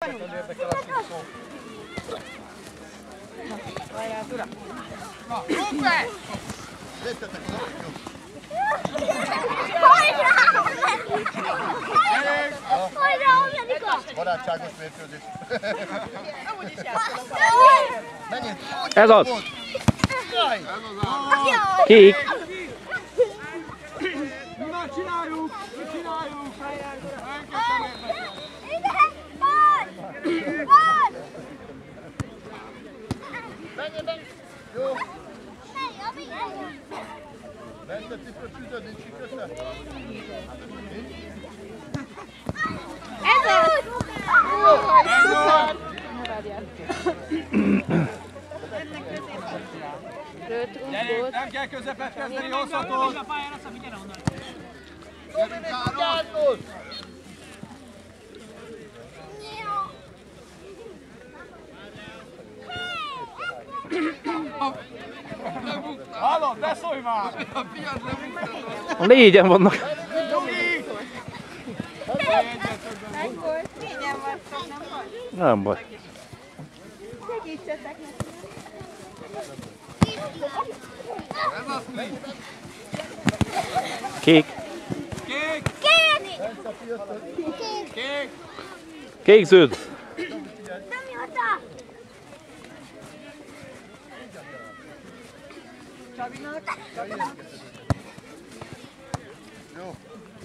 Érdekel a szó. Hajrá, Tura! Na, rúgd be! Léptetek oda, jó. Hajrá, Janika! Barátságos mérkőzés. Menjünk! Ez az! Jaj! Kék! Na, csináljuk! Csináljuk! Menj! Jó! Bence cipőt sütöd, nincs kösze? Ez az! Ne várjál. Rölt, Gyerünk, nem kell közepet kezdeni, hozhatod! Gyerünk, Károly! Hallod, ne szólj már! Négyen vannak. megvolt, négyen vagytok, nem vagy? Nem baj. Segítsetek neki. Kék. Kék! Kék! Kék zöld. Nem jötta! Csabinak. Jó.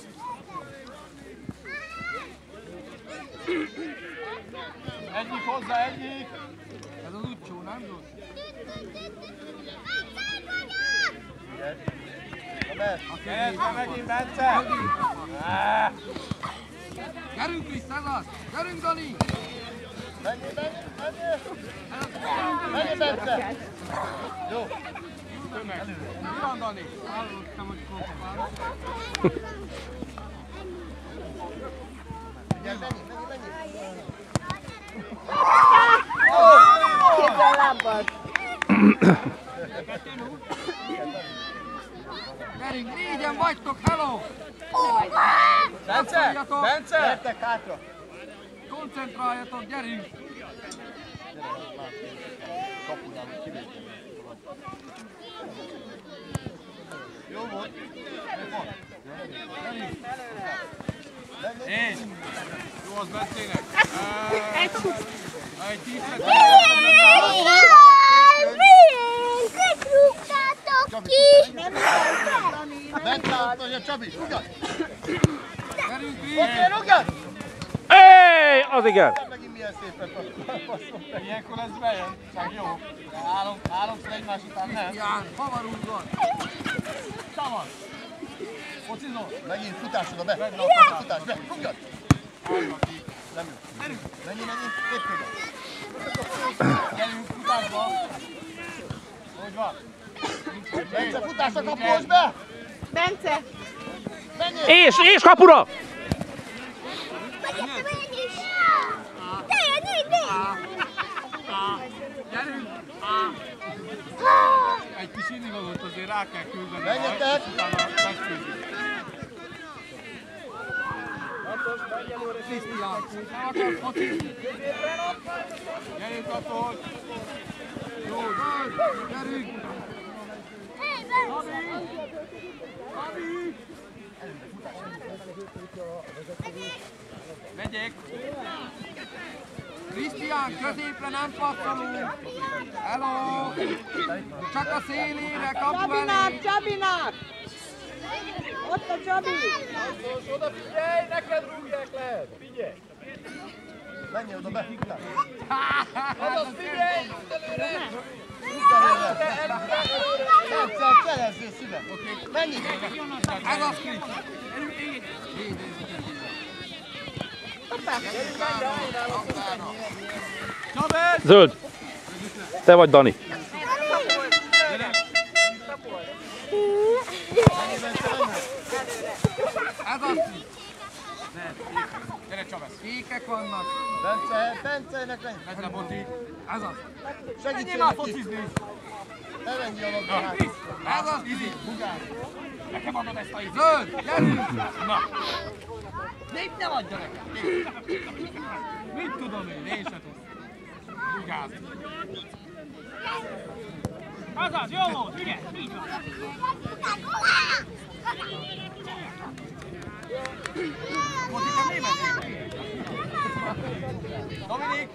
Egyik hozzá, egyik! Ez az utcsó, nem rossz? Keresztbe megint, Bence! Gyerünk vissza, ez az! Gyerünk, Dani! Menj, Bence! Jó! Mi van, Dani? Hallottam, hogy kopál. Menj! Kézzel lábbal. Gyerünk, négyen vagytok, hello! Bence! Gyertek hátra! Koncentráljatok, gyerünk! Jó volt! És! Jó az Bencének! Egy tízet! Miért rúgtátok ki? Bence, a Csabi, rúgad! Gyerünk, Oké, rúgad! Éj, az igen. Megint milyen szépen passzoltak. Ilyenkor ez bejön, csak jó. Háromszor egymás után nem. Krisztián, havarunk van! Szabad! Focizol! Megint futásod be! Futás, be! Rúgad! Nem jó. Menj! Épp oda! Gyerünk futásba! Hogy van? Bence, futás a kapós be! Bence! Menjél! És kapura! Gyerünk! Egy kis indivalót azért rá kell küldeni. Menjetek! Utána megküldjük. Krisztián, nem akarsz focizni? Gyerünk attól! Jó, gyerünk! Megyek! Krisztián, középre nem passzolunk! Hello! Csak a szélére, kapu elé! Csabinak! Ott a Csabi! Oda figyelj, neked rúgják le! Figyelj! Menjél oda be! Oda figyelj! Előre! Egyszer cserezzél szíve! Menjél! Ez az Krisztián! Zöld. Te vagy Dani. Ez az! Gyere Csabesz! Kékek vannak! Bencenek menj! Megy le Boti! Ez az! Segítsél Menjél már neki! focizni! Ne menjél a labdát! Ez az! Nekem adod ezt a Zöld! Gyerünk! Na! De itt nem adja nekem! Mit tudom én se tudsz. Rugázni. Azaz, jó volt, ugye? Így van. Moti, te mi mentél? Dominik!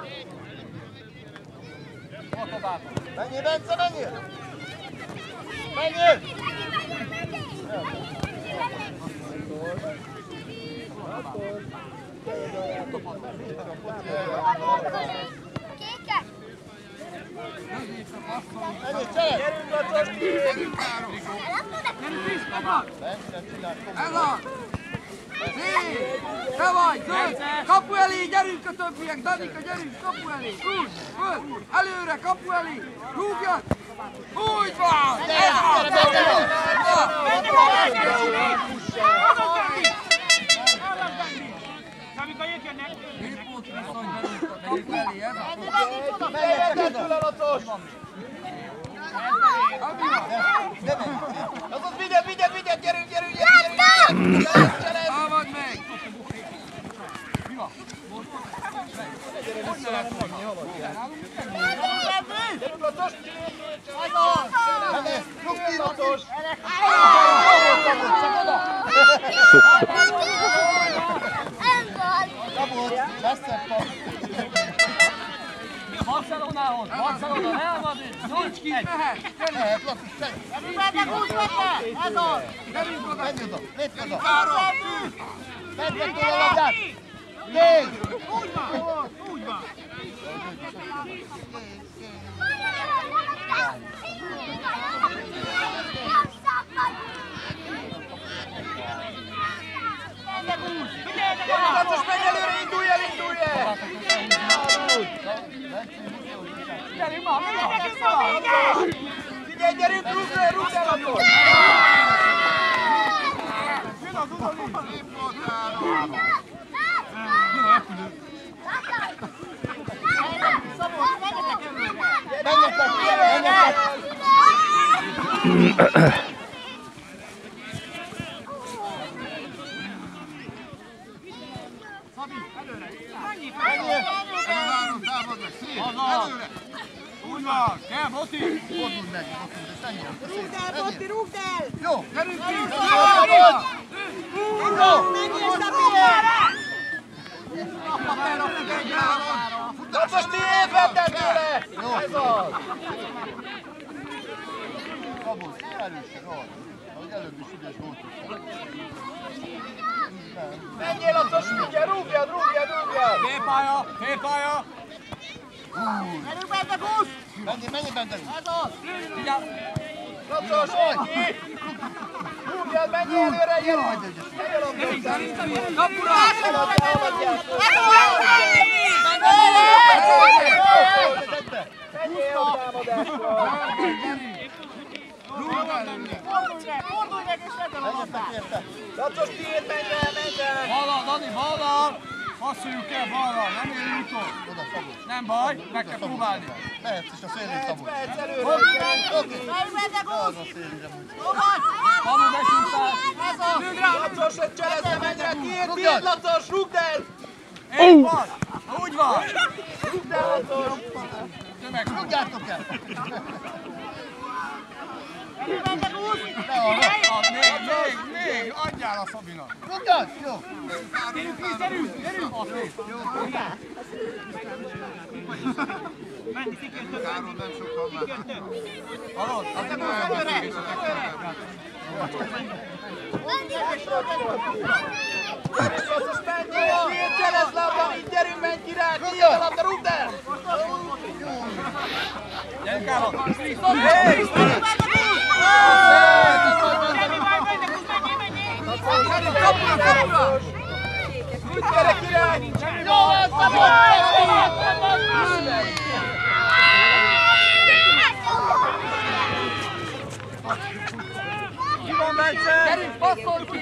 Menjél, Bence, menjél! Menjél! Kékek! Menjél, csele! Gyerünk, Lacos! Ez az! Szép! Te vagy, zöld! Kapu elé, gyerünk a többiek! Danika, gyerünk, kapu elé! Úgy, föl! Előre, kapu elé! Rúgjad! Úgy van! Ez az! Amikor jönnek. Hűpót viszony, kapu elé, ez az! Menjetek tőle, Lacos! Lacos, vigyed, gyerünk! Támad meg! Gyerünk, Lacos! Menjél! Rúgj ki, Lacos! Szabolcs, messzebb kap! Barcelonához, Barcelona, Real Madrid, Nincs ki, mehet! Mehet, Lacos, Ez az! Gyerünk oda! menj oda, lépj oda! Vedd meg tőle a labdát! Négy! úgy van, úgy van. Gyerünk, Lacos, menj előre, indulj el! Gyerünk ma, menjetek! Figyelj, gyerünk, rúgd el, Lacos! Úgy van, kell, Moti! Fordulj meg, Rúgd el, Botti, rúgd el! jó! Gyerünk ki! Menjél, Szabi! Lacos, tiéd, vedd el tőle! Jó, ez az! Szabolcs, erősen, ahogy előbb is ügyes voltunk. Menjél, Lacos, figyelj, rúgjad! Félpálya! Menjél, Bence! Vigyázz! Lacos, ki! Rúgjad, menjél előre, gyerünk! Kapura! Menjél a támadásra! Fordulj meg és vedd el a labdát! Lacos, tiéd, menj el! Ballal, Dani, ballal! Passzoljuk el ballal, nem érünk utol! Oda, Szabolcs! Nem baj, meg kell próbálni! Mehetsz is a szélén, Szabolcs! Mehetsz előre! Oké! Menjél, Az a szélére múlt. Hamu, besúsztál! Lacos, egy cselezze, menj el! Tiéd, Lacos, rúgd el! Így van! Úgy van! Rúgd el, Lacos! Tömeg! Rúgjátok el! Még! Adjál a Szabinak! Rúgjad! Jó! Gyerünk! Menj, kikötök. Károly nem sokkal már. Kikötök. Hallod? Az nem olyan beszélgetetek. Lacos, menjél! Tiéd, cselezd labda, így gyerünk, menj ki rá! Tiéd a labda, rúgd el! Gyerünk, Károly! Kapura! Úgy gyere, király! Jó, az Ki van, Bence? Gyerünk, passzolj ki!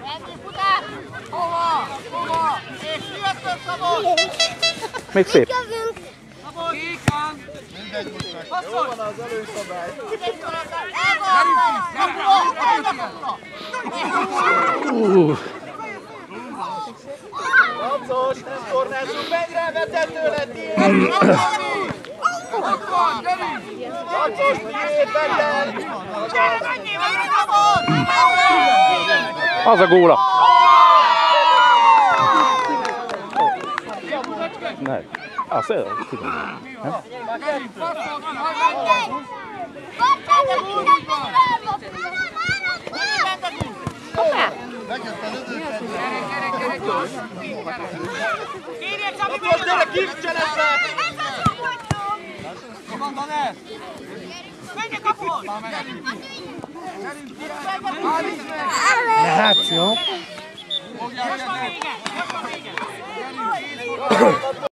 Hova? És jöttök, Szabolcs! Még szép. Kék van! Mindegy, most meg. Passzolj! Jó van az előszabály. Gyerünk ki! Lapszos, nem kornázunk, menj rá, vezető lett, tiéd! Ott van, gyerünk! Lapszos, tiéd, vedd el! Az a góla. Ne. Azt tudom. Gyerünk, passzol ki, Megjött a lövőket! gyerek, gyors! Kérjék, Szabi, Lapszos, gyere, kifcselezve! Van, Danel! Menjek kapod! Gyerünk, állíts meg! Hát, jó. Most van vége! Most van vége!